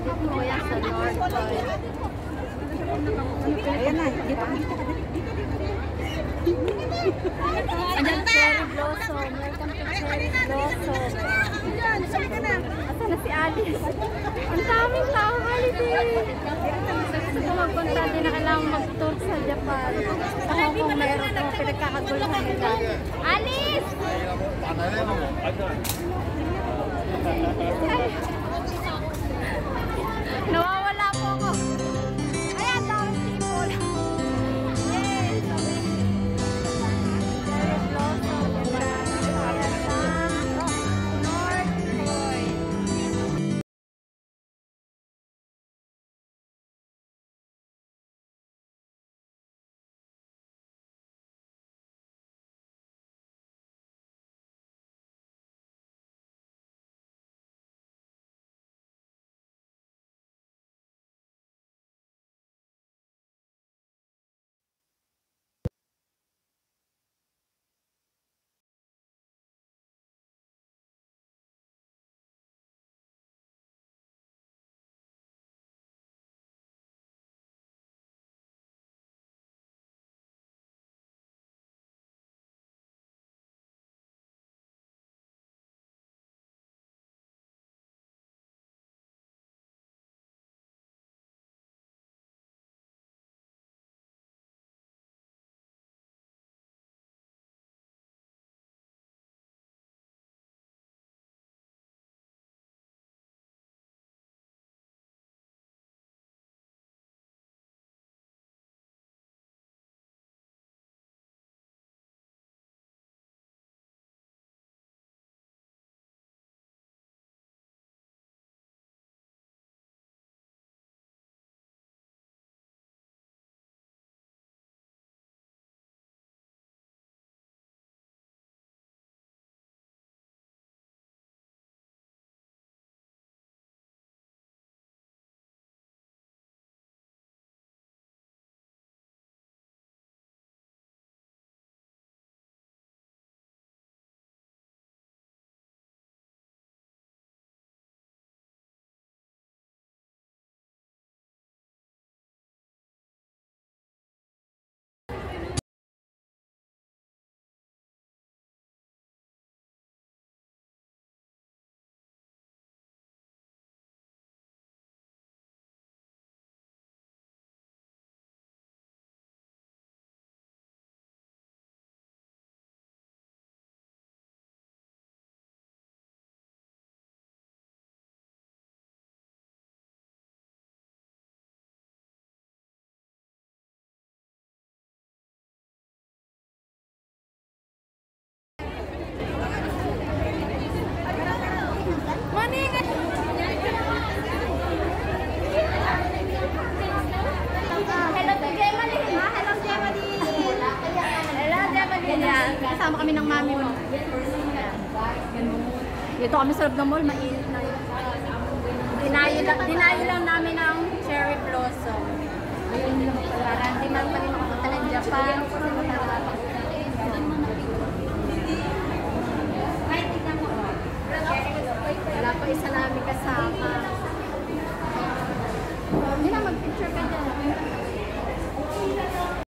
Kuya sa North Pole. Ayan na, dito. Ayan, cherry blossom. Welcome to cherry blossom. Asan na si Alice? Ang daming tao, holiday. Gusto ko magpunta din na kailangan mag-tour sa Japan. Sa Hong Kong meron ko pinagkakaguluhan nila. Alice! Nawawala po ako. Ayan, daming people. Yes! Cherry blossom. Ayan na. North Pole. Kasama kami ng mami mo. Dito kami sa loob ng mall, mainit na yun. Dinayo lang namin ang cherry blossom. Para hindi man pa rin makapunta ng Japan.